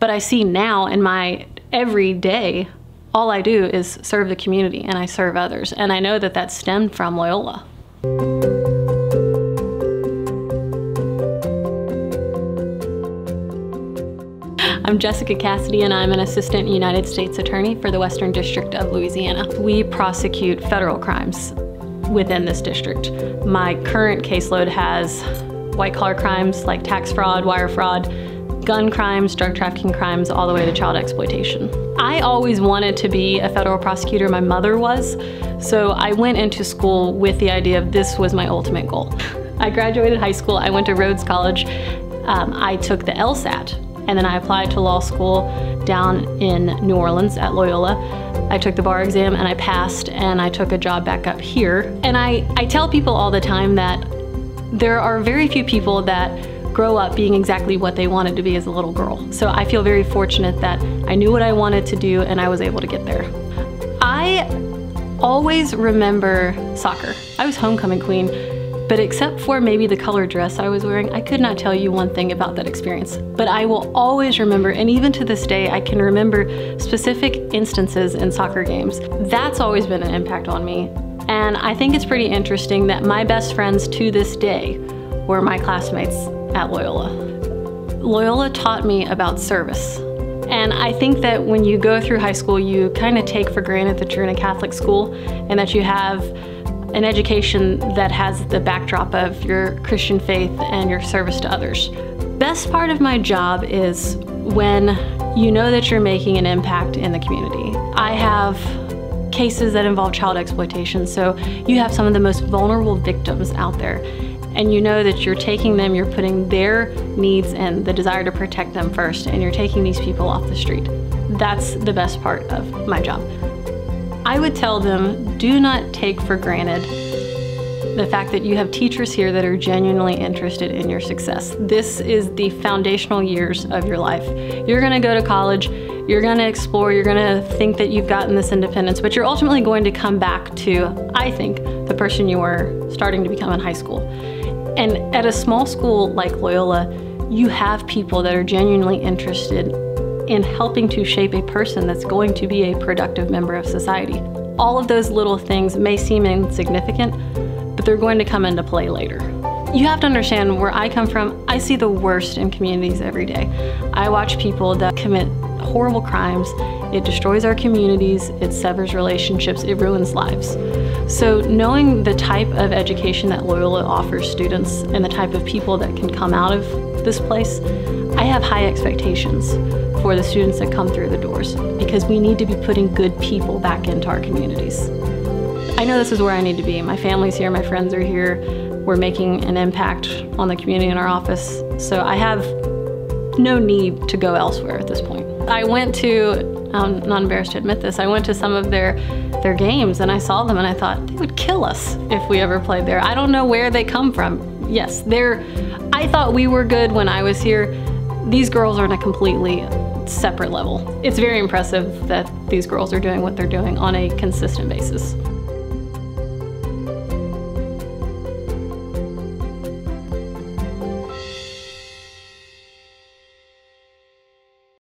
But I see now in my everyday, all I do is serve the community and I serve others. And I know that that stemmed from Loyola. I'm Jessica Cassidy and I'm an assistant United States attorney for the Western District of Louisiana. We prosecute federal crimes within this district. My current caseload has white-collar crimes like tax fraud, wire fraud, gun crimes, drug trafficking crimes, all the way to child exploitation. I always wanted to be a federal prosecutor. My mother was, so I went into school with the idea of this was my ultimate goal. I graduated high school, I went to Rhodes College, I took the LSAT, and then I applied to law school down in New Orleans at Loyola. I took the bar exam and I passed, and I took a job back up here. And I tell people all the time that there are very few people that grow up being exactly what they wanted to be as a little girl. So I feel very fortunate that I knew what I wanted to do and I was able to get there. I always remember soccer. I was homecoming queen, but except for maybe the colored dress I was wearing, I could not tell you one thing about that experience. But I will always remember, and even to this day, I can remember specific instances in soccer games. That's always been an impact on me. And I think it's pretty interesting that my best friends to this day were my classmates at Loyola. Loyola taught me about service. And I think that when you go through high school, you kind of take for granted that you're in a Catholic school and that you have an education that has the backdrop of your Christian faith and your service to others. Best part of my job is when you know that you're making an impact in the community. I have cases that involve child exploitation, so you have some of the most vulnerable victims out there, and you know that you're taking them, you're putting their needs and the desire to protect them first, and you're taking these people off the street. That's the best part of my job. I would tell them, do not take for granted the fact that you have teachers here that are genuinely interested in your success. This is the foundational years of your life. You're gonna go to college, you're gonna explore, you're gonna think that you've gotten this independence, but you're ultimately going to come back to, I think, the person you were starting to become in high school. And at a small school like Loyola, you have people that are genuinely interested in helping to shape a person that's going to be a productive member of society. All of those little things may seem insignificant, but they're going to come into play later. You have to understand where I come from, I see the worst in communities every day. I watch people that commit horrible crimes. It destroys our communities, it severs relationships, it ruins lives. So knowing the type of education that Loyola offers students and the type of people that can come out of this place, I have high expectations for the students that come through the doors, because we need to be putting good people back into our communities. I know this is where I need to be. My family's here, my friends are here. We're making an impact on the community in our office, so I have no need to go elsewhere at this point. I went to, I'm not embarrassed to admit this, I went to some of their games and I saw them and I thought, they would kill us if we ever played there. I don't know where they come from. Yes, I thought we were good when I was here. These girls are on a completely separate level. It's very impressive that these girls are doing what they're doing on a consistent basis.